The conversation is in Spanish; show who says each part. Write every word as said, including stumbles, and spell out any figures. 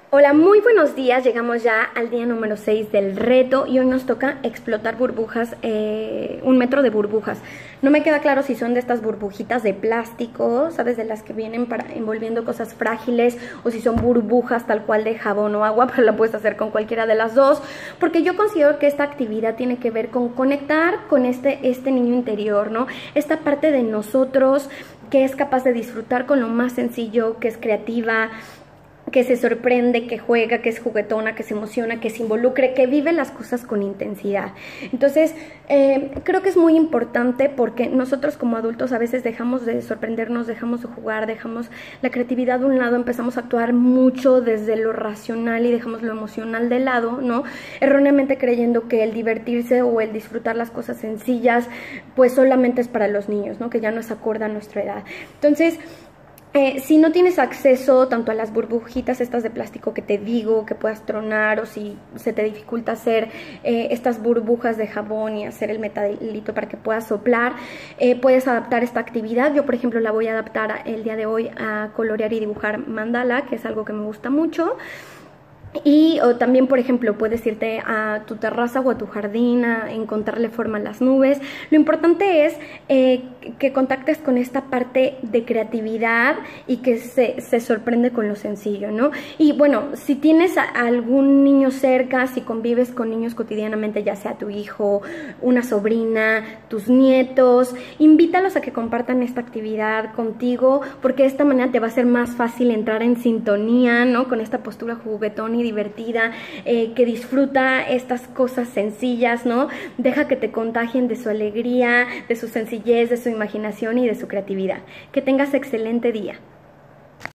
Speaker 1: Hola, muy buenos días. Llegamos ya al día número seis del reto y hoy nos toca explotar burbujas, eh, un metro de burbujas. No me queda claro si son de estas burbujitas de plástico, ¿sabes? De las que vienen para envolviendo cosas frágiles, o si son burbujas tal cual de jabón o agua, pero la puedes hacer con cualquiera de las dos, porque yo considero que esta actividad tiene que ver con conectar con este, este niño interior, ¿no? Esta parte de nosotros que es capaz de disfrutar con lo más sencillo, que es creativa, que se sorprende, que juega, que es juguetona, que se emociona, que se involucre, que vive las cosas con intensidad. Entonces, eh, creo que es muy importante porque nosotros como adultos a veces dejamos de sorprendernos, dejamos de jugar, dejamos la creatividad de un lado, empezamos a actuar mucho desde lo racional y dejamos lo emocional de lado, ¿no? Erróneamente creyendo que el divertirse o el disfrutar las cosas sencillas, pues solamente es para los niños, ¿no? Que ya no es acorde a nuestra edad. Entonces, Eh, si no tienes acceso tanto a las burbujitas estas de plástico que te digo, que puedas tronar, o si se te dificulta hacer eh, estas burbujas de jabón y hacer el metalito para que puedas soplar, eh, puedes adaptar esta actividad. Yo, por ejemplo, la voy a adaptar el día de hoy a colorear y dibujar mandala, que es algo que me gusta mucho. Y o también, por ejemplo, puedes irte a tu terraza o a tu jardín a encontrarle forma a las nubes. Lo importante es eh, que contactes con esta parte de creatividad y que se, se sorprende con lo sencillo, ¿no? Y bueno, si tienes a algún niño cerca, si convives con niños cotidianamente, ya sea tu hijo, una sobrina, tus nietos, invítalos a que compartan esta actividad contigo, porque de esta manera te va a ser más fácil entrar en sintonía, ¿no? Con esta postura juguetón y divertida, eh, que disfruta estas cosas sencillas, ¿no? Deja que te contagien de su alegría, de su sencillez, de su imaginación y de su creatividad. Que tengas excelente día.